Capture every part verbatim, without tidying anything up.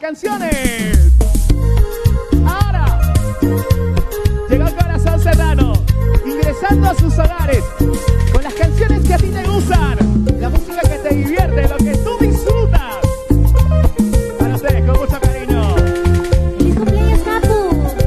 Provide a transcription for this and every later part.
canciones. Ahora llegó el corazón serrano, ingresando a sus hogares con las canciones que a ti te gustan, la música que te divierte, lo que tú disfrutas. Para ustedes, con mucho cariño. ¡Feliz cumpleaños, Capu!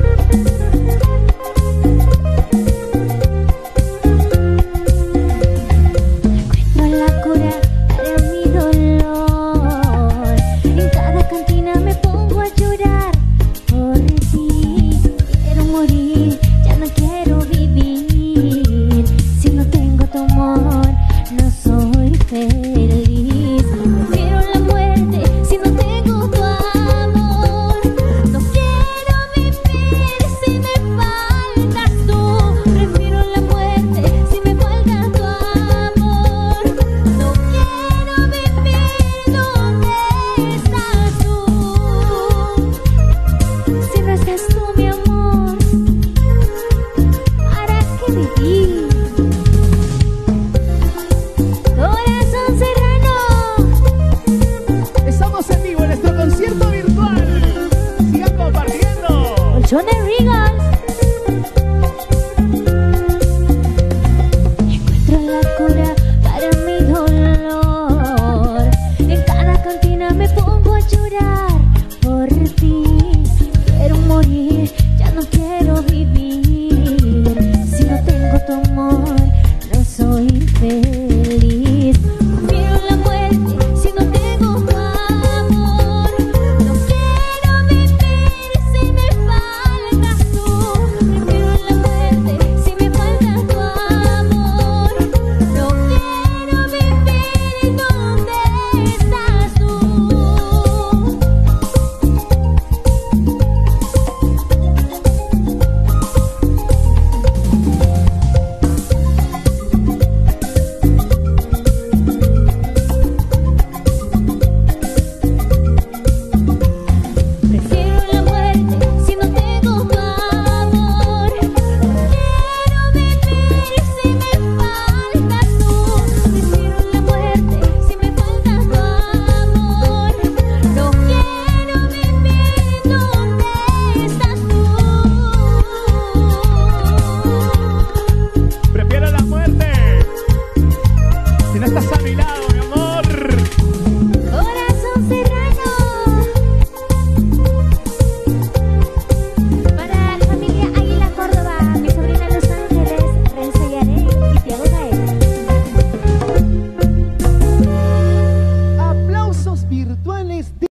Encuentro la cura para mi dolor. En cada cantina me pongo a llorar por ti. Quiero morir, ya no quiero vivir. Si no tengo tu amor, no soy feliz. Prefiero la muerte si no tengo tu amor. No quiero vivir si me faltas tú. Prefiero la muerte si me falta tu amor. No quiero vivir donde estás tú. Si no estás tú, mi amor, ¿para qué vivir? Corazón serrano. Estamos en vivo en nuestro concierto virtual. Sigan compartiendo. Colchones Ring.